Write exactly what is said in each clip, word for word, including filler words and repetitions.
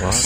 Wah.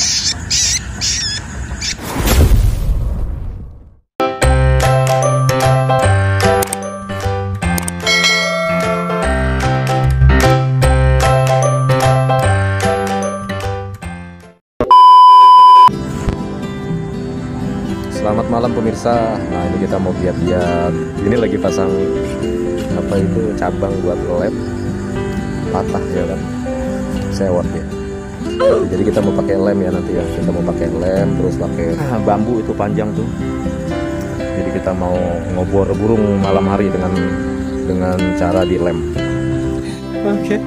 Selamat malam pemirsa. Nah ini kita mau giat-giat. Ini lagi pasang apa itu cabang buat lem patah ya kan, sewot ya. Jadi kita mau pakai lem ya nanti ya. Kita mau pakai lem terus pakai ah, bambu itu panjang tuh. Jadi kita mau ngobor burung malam hari dengan dengan cara dilem. Oke. Okay.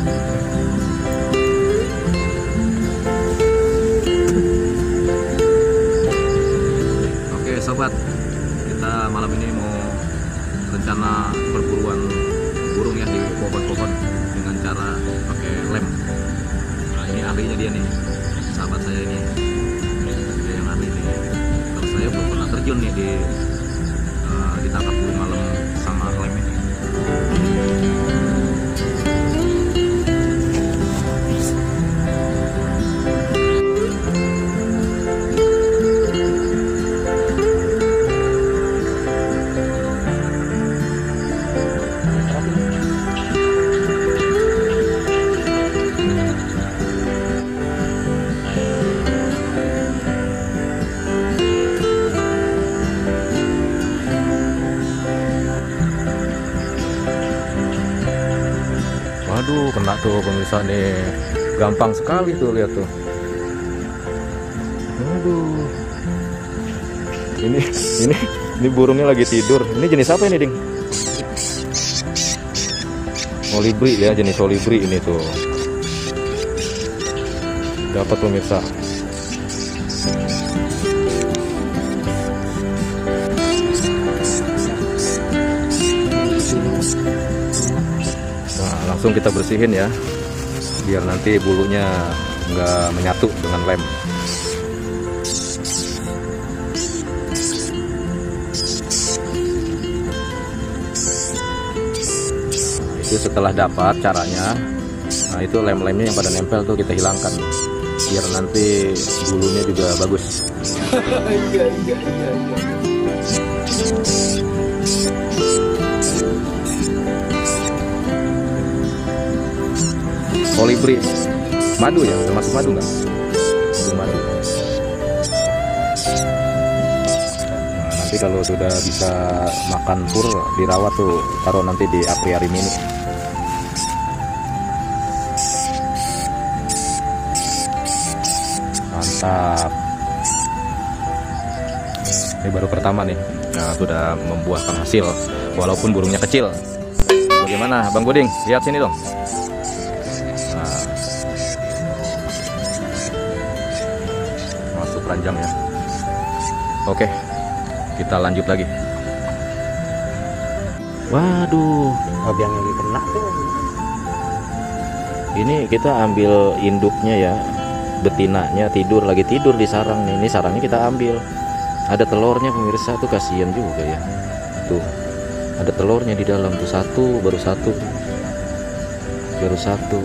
Sobat, kita malam ini mau rencana perburuan burung ya di pohon-pohon dengan cara pakai lem. Nah ini ahlinya dia nih, sahabat saya ini, dia yang ahli nih. Kalau saya belum pernah terjun nih di uh, ditangkap burung malam sama lem ini. Waduh, kena tuh pemirsa nih. Gampang sekali tuh, lihat tuh. Waduh. Ini ini ini burungnya lagi tidur. Ini jenis apa ini, Ding? Kolibri ya, jenis kolibri ini tuh. Dapat pemirsa. Langsung kita bersihin ya, biar nanti bulunya nggak menyatu dengan lem. Nah, itu setelah dapat caranya, nah itu lem-lemnya yang pada nempel tuh kita hilangkan, biar nanti bulunya juga bagus. Iya iya iya iya. Kolibri madu ya, termasuk madu nggak? Burung madu. Nah, nanti kalau sudah bisa makan pur, dirawat tuh, taruh nanti di akuarium ini. Mantap. Ini baru pertama nih. Nah, sudah membuahkan hasil, walaupun burungnya kecil. Bagaimana, Bang Buding? Lihat sini dong. Panjang ya. Oke, kita lanjut lagi. Waduh, oh, yang lagi kena tuh. Ini kita ambil induknya ya, betinanya tidur lagi tidur di sarang nih. Ini sarangnya kita ambil. Ada telurnya pemirsa tuh, kasihan juga ya. Tuh, ada telurnya di dalam tuh, satu, baru satu, baru satu.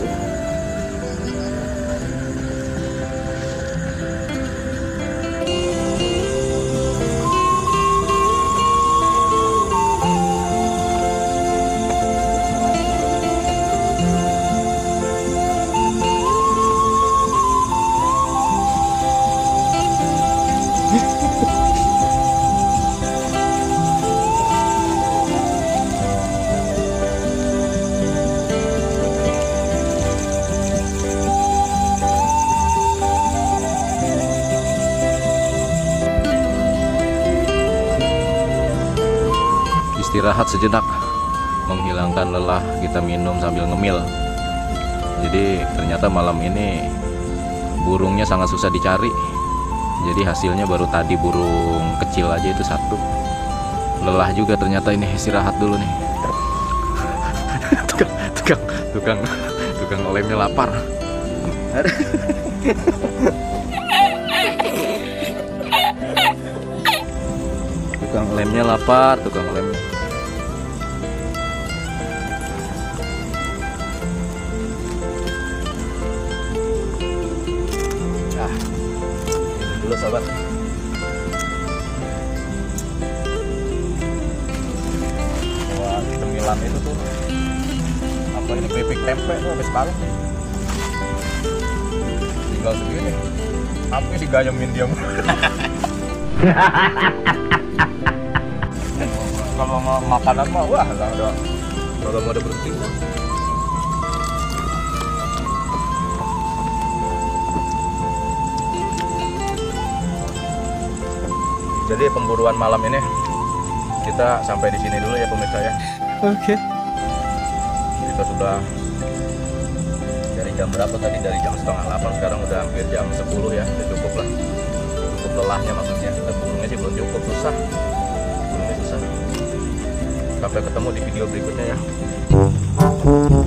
Istirahat sejenak, menghilangkan lelah, kita minum sambil ngemil. Jadi ternyata malam ini burungnya sangat susah dicari. Jadi hasilnya baru tadi burung kecil aja itu satu. Lelah juga ternyata ini, istirahat dulu nih. tukang tukang tukang tukang lemnya lapar. Tukang lemnya lapar, tukang lem. dulu sobat. Buat cemilan itu tuh apa ini keripik tempe tuh habis paling tinggal segini. Apa sih gayemin dia? Kalau mau makanan mah wah nggak ada nggak mau ada berhenti. Jadi pemburuan malam ini kita sampai di sini dulu ya pemirsa ya. Oke. Kita sudah dari jam berapa tadi? Dari jam setengah delapan, sekarang udah hampir jam sepuluh ya. Udah cukup lah. Cukup lelahnya maksudnya. Kita burungnya sih belum cukup, susah. Burungnya susah. Sampai ketemu di video berikutnya ya.